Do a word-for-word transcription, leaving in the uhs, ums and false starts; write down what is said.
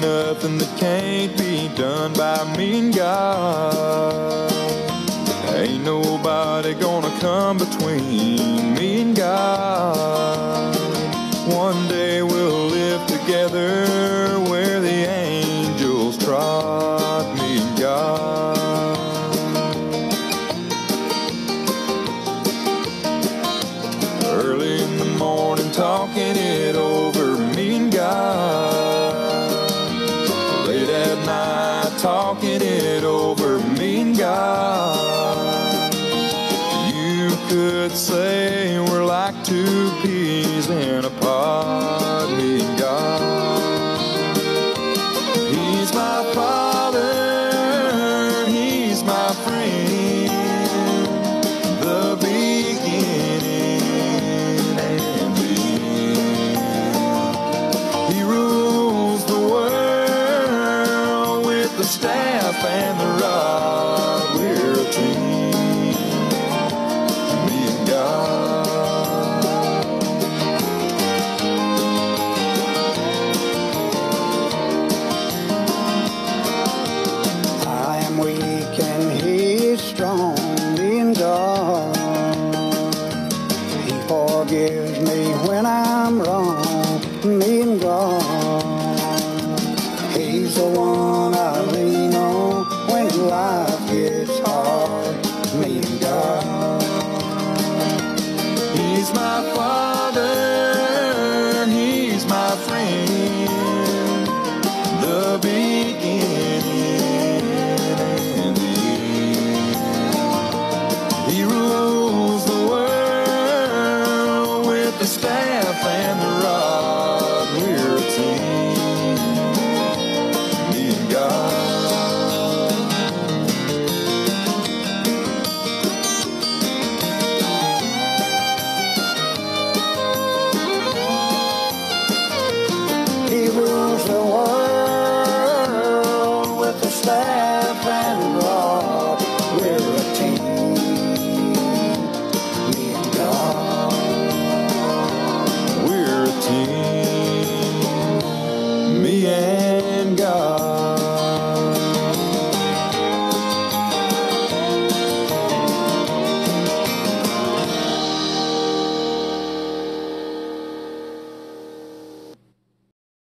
nothing that can't be done by me and God. Ain't nobody gonna come between me and God. One day we'll live together where the angels trod, me and God. Early in the morning talking it over, me and God. Late at night talking it over, me and God. You could say we're like two peas in a pod, me and God. He's my father, he's my friend, the beginning and the end. He rules the world with the staff and the rod. We're a team, me and God. I am weak and he is strong, me and God. He forgives me when I'm wrong, me and God. He's the one I lean on when life gets hard, me and God. He's my father, he's my friend, the beginning and the end. He rules the world with the staff and the rod. We're a team, me and God. He rules the world with the staff and rod. We're a team, me and God. We're a team, me and God.